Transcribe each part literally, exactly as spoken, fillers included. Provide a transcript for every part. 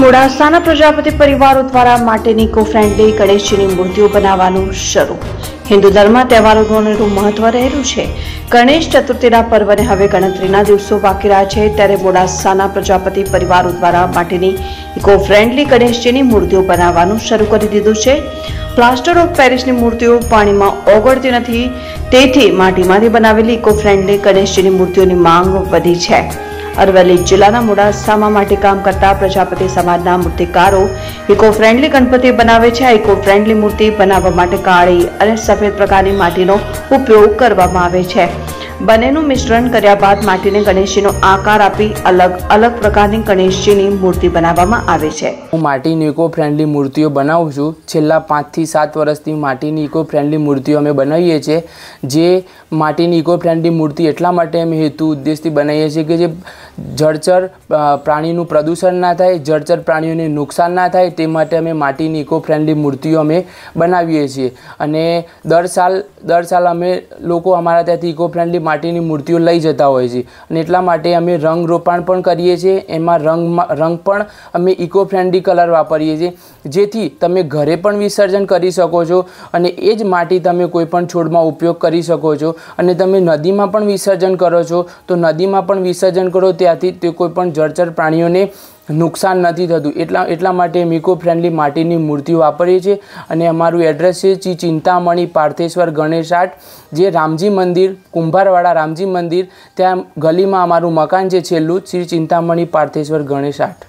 મોડાસાના પ્રજાપતિ પરિવારો દ્વારા માટેની ઇકો ફ્રેન્ડલી ગણેશજીની મૂર્તિઓ બનાવવાનું શરૂ। હિન્દુ ધર્મ તહેવારોનું અનેરું મહત્વ રહેલું છે। ગણેશ ચતુર્થીના પર્વને હવે ગણતરીના દિવસો બાકી રહ્યા છે, ત્યારે મોડાસાના પ્રજાપતિ પરિવારો દ્વારા માટેની ઇકો ફ્રેન્ડલી ગણેશજીની મૂર્તિઓ બનાવવાનું શરૂ કરી દીધું છે। પ્લાસ્ટર ઓફ પેરિસની મૂર્તિઓ પાણીમાં ઓગળતી નથી, તેથી માટીમાંથી બનાવેલી ઇકો ફ્રેન્ડલી ગણેશજીની મૂર્તિઓની માંગ વધી છે। અરવલ્લી જિલ્લાના મોડાસામાં માટીકામ કરતા પ્રજાપતિ સમાજના મૂર્તિકારો ઇકો ફ્રેન્ડલી ગણપતિ બનાવે છે। આ ઇકો ફ્રેન્ડલી મૂર્તિ બનાવવા માટે કાળી અને સફેદ પ્રકારની માટીનો ઉપયોગ કરવામાં આવે છે। બંનેનું મિશ્રણ કર્યા બાદ માટીને ગણેશજીનો આકાર આપી અલગ અલગ પ્રકારની ગણેશજીની મૂર્તિ બનાવવામાં આવે છે। હું માટીની ઇકો ફ્રેન્ડલી મૂર્તિઓ બનાવું છું। છેલ્લા પાંચથી સાત વર્ષથી માટીની ઇકો ફ્રેન્ડલી મૂર્તિઓ અમે બનાવીએ છીએ। જે માટીની ઇકો ફ્રેન્ડલી મૂર્તિ એટલા માટે અમે હેતુ ઉદ્દેશથી બનાવીએ છીએ કે જે જળચર પ્રાણીનું પ્રદૂષણ ના થાય, જળચર પ્રાણીઓને નુકસાન ના થાય, તે માટે અમે માટીની ઇકો ફ્રેન્ડલી મૂર્તિઓ અમે બનાવીએ છીએ। અને દર સાલ દર સાલ અમે લોકો અમારા ત્યાંથી ઇકો ફ્રેન્ડલી માટીની મૂર્તિઓ લઈ જતા હોય છે, અને એટલા માટે અમે રંગ રોપાણ પણ કરીએ છીએ। એમાં રંગમાં રંગ પણ અમે ઇકો ફ્રેન્ડલી કલર વાપરીએ છીએ, જેથી તમે ઘરે પણ વિસર્જન કરી શકો છો અને એ જ માટી તમે કોઈ પણ છોડમાં ઉપયોગ કરી શકો છો। અને તમે નદીમાં પણ વિસર્જન કરો છો તો નદીમાં પણ વિસર્જન કરો, ત્યાંથી તે કોઈ પણ જળચર પ્રાણીઓને નુકસાન નથી થતું। એટલા એટલા માટે અમે ઇકો ફ્રેન્ડલી માટીની મૂર્તિઓ વાપરીએ છીએ। અને અમારું એડ્રેસ છે શ્રી ચિંતામણી પાર્થેશ્વર ગણેશ આર્ટ, જે રામજી મંદિર, કુંભારવાડા રામજી મંદિર, ત્યાં ગલીમાં અમારું મકાન છે છેલ્લું, શ્રી ચિંતામણી પાર્થેશ્વર ગણેશ આર્ટ।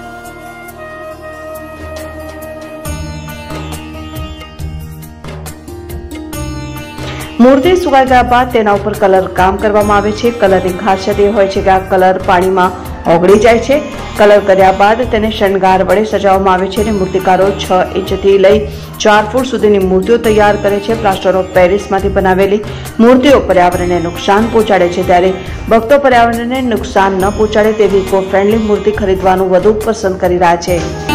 મૂર્તિ સુકાઈ ગયા બાદ તેના ઉપર કલર કામ કરવામાં આવે છે। કલરની ખાસિયત એ હોય છે કે આ કલર પાણીમાં ઓગળી જાય છે। કલર કર્યા બાદ તેને શણગાર વડે સજાવવામાં આવે છે અને મૂર્તિકારો છ ઇંચથી લઈ ચાર ફૂટ સુધીની મૂર્તિઓ તૈયાર કરે છે। પ્લાસ્ટર ઓફ પેરિસમાંથી બનાવેલી મૂર્તિઓ પર્યાવરણને નુકસાન પહોંચાડે છે, ત્યારે ભક્તો પર્યાવરણને નુકસાન ન પહોંચાડે તેવી ઇકો ફ્રેન્ડલી મૂર્તિ ખરીદવાનું વધુ પસંદ કરી રહ્યા છે।